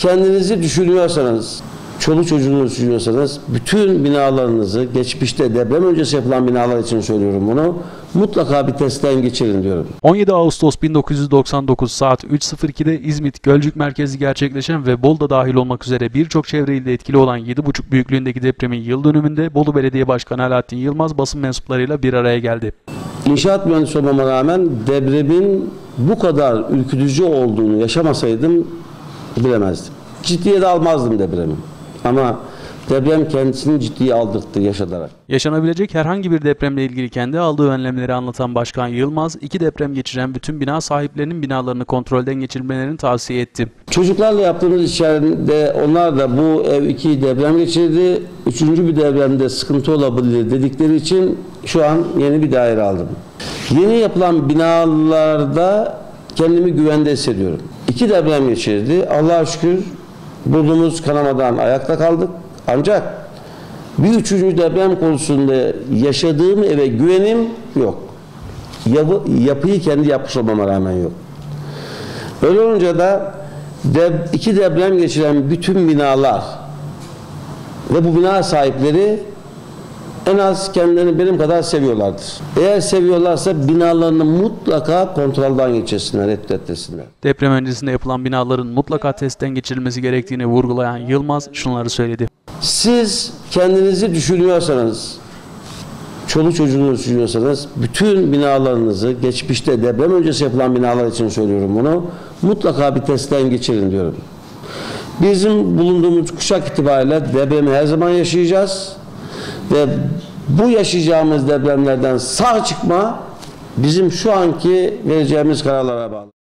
kendinizi düşünüyorsanız, çoluk çocuğunuzu düşünüyorsanız bütün binalarınızı, geçmişte deprem öncesi yapılan binalar için söylüyorum bunu, mutlaka bir testten geçirin diyorum. 17 Ağustos 1999 saat 3.02'de İzmit Gölcük merkezli gerçekleşen ve Bolu'da dahil olmak üzere birçok çevre ilde etkili olan 7,5 büyüklüğündeki depremin yıl dönümünde Bolu Belediye Başkanı Alaaddin Yılmaz basın mensuplarıyla bir araya geldi. İnşaat mühendisi olmama rağmen depremin bu kadar ürkütücü olduğunu yaşamasaydım bilemezdim. Ciddiye de almazdım depremi. Ama deprem kendisini ciddiye aldırttı yaşatarak. Yaşanabilecek herhangi bir depremle ilgili kendi aldığı önlemleri anlatan Başkan Yılmaz, 2 deprem geçiren bütün bina sahiplerinin binalarını kontrolden geçirmelerini tavsiye etti. Çocuklarla yaptığımız işlerde onlar da bu ev 2 deprem geçirdi, 3. bir depremde sıkıntı olabilir dedikleri için şu an yeni bir daire aldım. Yeni yapılan binalarda kendimi güvende hissediyorum. 2 deprem geçirdi. Allah'a şükür burnumuz kanamadan ayakta kaldık. Ancak bir 3. deprem konusunda yaşadığım eve güvenim yok. Yapıyı kendi yapmış olmama rağmen yok. Öyle olunca da 2 deprem geçiren bütün binalar ve bu bina sahipleri en az kendilerini benim kadar seviyorlardır. Eğer seviyorlarsa binalarını mutlaka kontrolden geçirsinler, etsinler. Deprem öncesinde yapılan binaların mutlaka testten geçirilmesi gerektiğini vurgulayan Yılmaz şunları söyledi. Siz kendinizi düşünüyorsanız, çoluk çocuğunuzu düşünüyorsanız bütün binalarınızı, geçmişte deprem öncesi yapılan binalar için söylüyorum bunu, mutlaka bir testten geçirin diyorum. Bizim bulunduğumuz kuşak itibariyle depremi her zaman yaşayacağız ve bu yaşayacağımız depremlerden sağ çıkma bizim şu anki vereceğimiz kararlara bağlı.